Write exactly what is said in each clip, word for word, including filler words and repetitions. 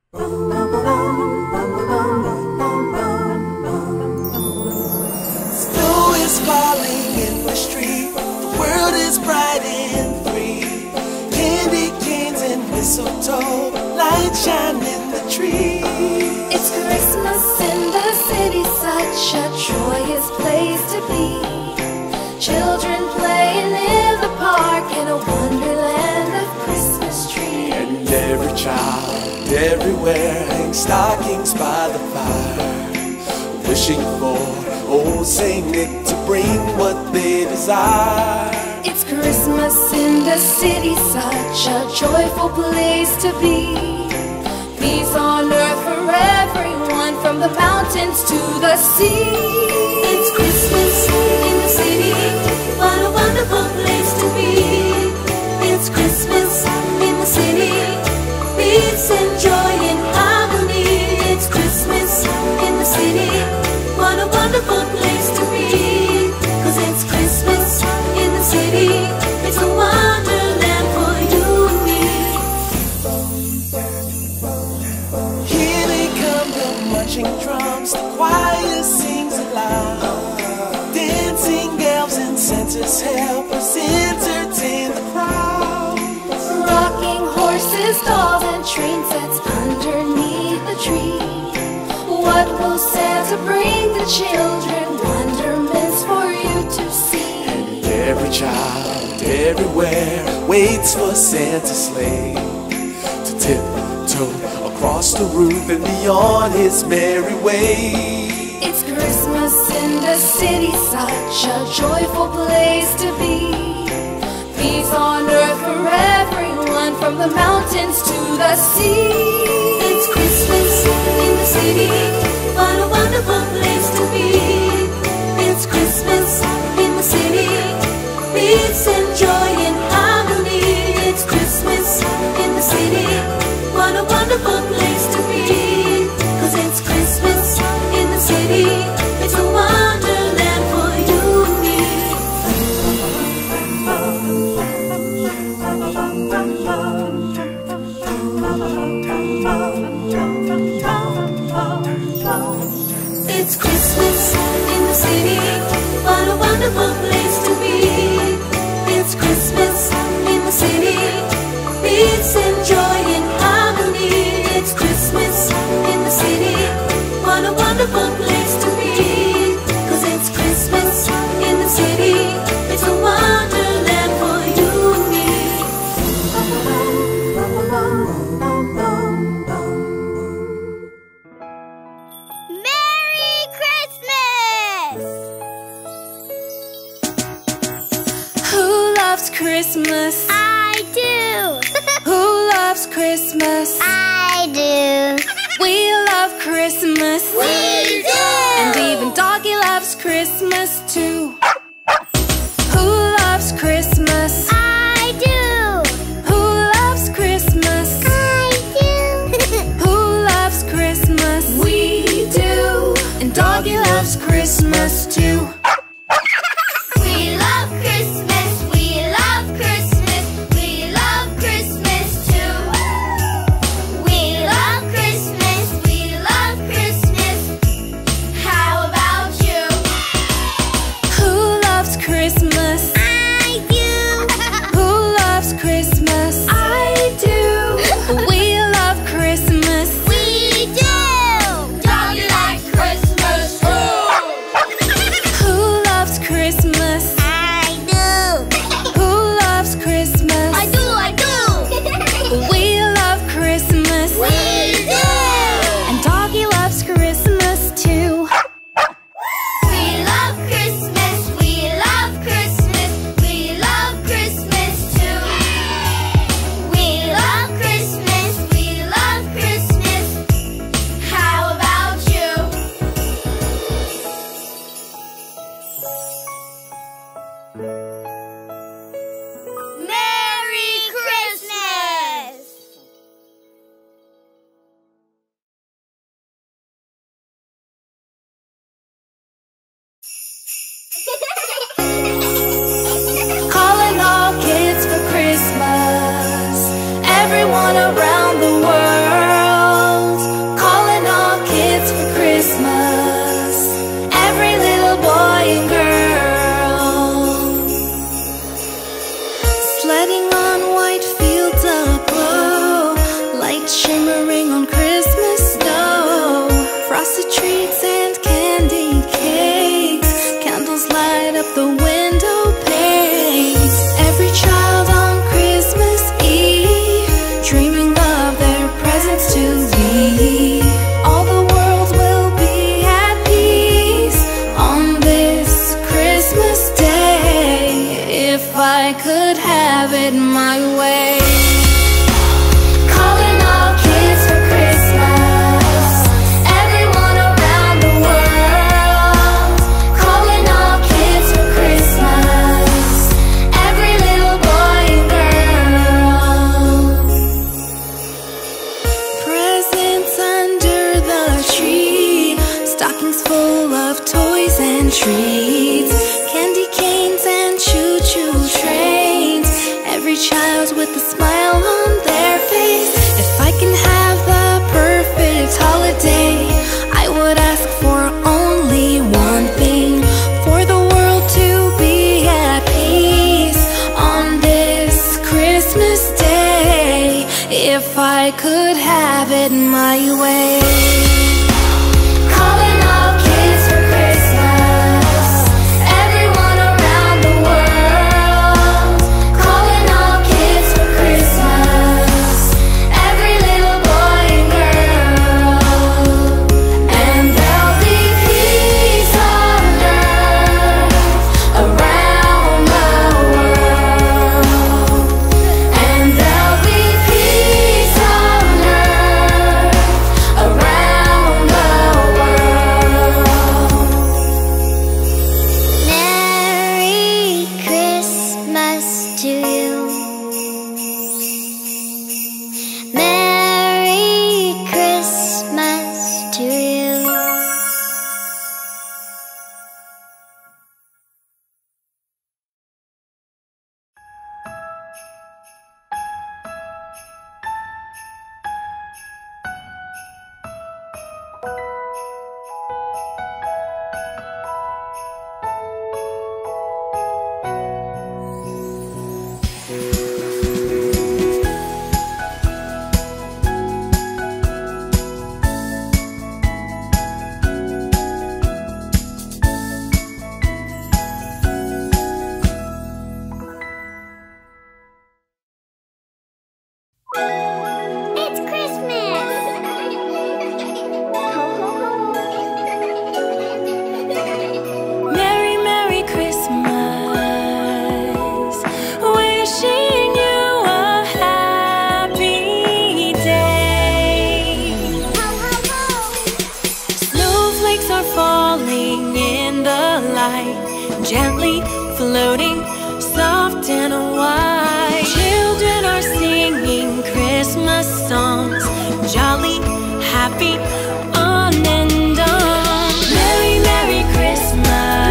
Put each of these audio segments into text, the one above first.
Snow is falling in the street. The world is bright and free. Candy canes and mistletoe, light shine in the tree. It's Christmas in the city, such a joyous place to be. Children playing in the park in a wonderland of Christmas trees. And every child everywhere hangs stockings by the fire, wishing for old Saint Nick to bring what they desire. It's Christmas in the city, such a joyful place to be. Peace on earth for everyone, from the mountains to the sea. It's Christmas in the city, what a wonderful place to be. It's Christmas in the city, peace and joy and harmony. It's Christmas in the city, what a wonderful place to be. 'Cause it's Christmas in the city, it's a wonderland for you and me. Here they come, the marching drums, the choir sings aloud. Dancing elves and Santa's helpers entertain the crowd. Rocking horses, dolls, and train sets underneath the tree. What will Santa bring the children? Wonderments for you to see. And every child everywhere waits for Santa's sleigh to tiptoe across the roof and beyond his merry way. It's Christmas in the city, such a joyful place to be. Peace on earth for everyone, from the mountains to the sea. It's Christmas in the city, what a wonderful place to be. It's Christmas in the city, peace and joy and harmony. It's Christmas in the city, what a wonderful place to be. 'Cause it's Christmas in the city, it's a wonderland for you and me. It's Christmas in the city, what a wonderful place to be. It's Christmas in the city, peace and joy and harmony. It's Christmas in the city, what a wonderful place to be. 'Cause it's Christmas in the city, it's a wonderland for you and me. Merry Christmas! Who loves Christmas? I do! Who loves Christmas? I do! We love Christmas. We do! And even Doggy loves Christmas too. Who loves Christmas? I do! Who loves Christmas? I do! Who loves Christmas? We do. And Doggy loves Christmas too. We love Christmas! We love Christmas! We love Christmas too! We love Christmas! We love Christmas! How about you? Who loves Christmas? I do! Who loves Christmas? I do. We love Christmas. We do! Doggy likes Christmas too! and treats, candy canes and choo-choo trains. Every child with a smile on their face. If I can have the perfect holiday, I would ask for only one thing: for the world to be at peace on this Christmas day. If I could have it my way. Calling all kids for Christmas, everyone around the world. Calling all kids for Christmas, every little boy and girl. And there'll be peace on earth around the world. And there'll be peace on earth around the world. Merry Christmas to you. Merry Christmas to you. It's Christmas! Merry, Merry Christmas. Wishing you a happy day. Snowflakes are falling in the light, gently floating, soft and white. Children are singing Christmas songs, jolly, happy, on and on. Merry, Merry Christmas.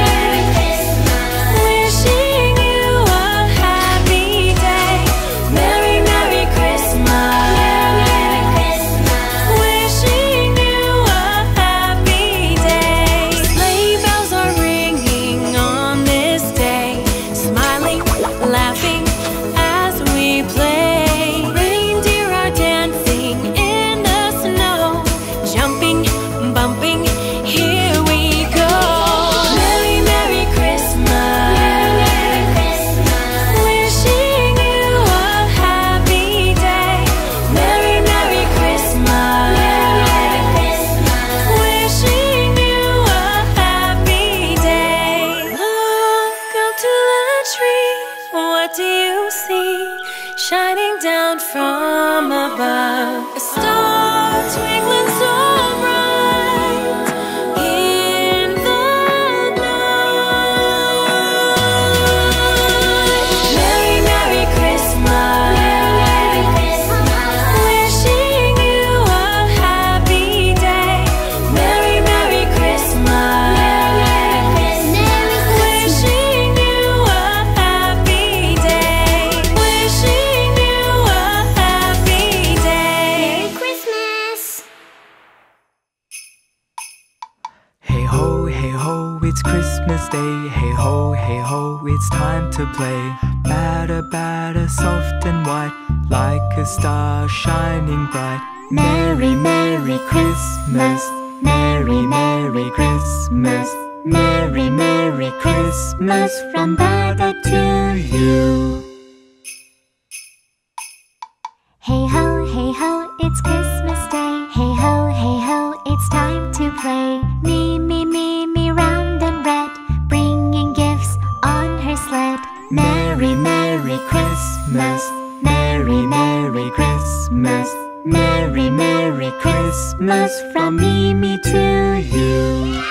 Wishing you a happy day. Merry, Merry Christmas. Wishing you a happy day. Sleigh bells are ringing on this day, smiling, laughing as we play. Reindeer are dancing in the snow, jumping, bumping, here we go. Merry, Merry Christmas. Wishing you a happy day. Merry, Merry Christmas. Wishing you a happy day. Look up to the tree, what do you see? Shining down from above, a star twinkling so bright in the night. Merry, Merry Christmas. Wishing you a happy day. Merry, Merry Christmas. Wishing you a happy day. Wishing you a happy day. Merry Christmas! Hey ho, hey ho, it's Christmas Day. Hey ho, hey ho, it's time to play. Batter, batter, soft and white, like a star shining bright. Merry, Merry Christmas. Merry, Merry Christmas. Merry, Merry Christmas from Batter to you. Hey ho, hey ho, it's Christmas Day. Hey ho, hey ho, it's time to play. Me, me, me, me, round and red, bringing gifts on her sled. Merry, Merry Christmas. Merry, Merry Christmas. Merry, Merry Christmas from Mimi to you.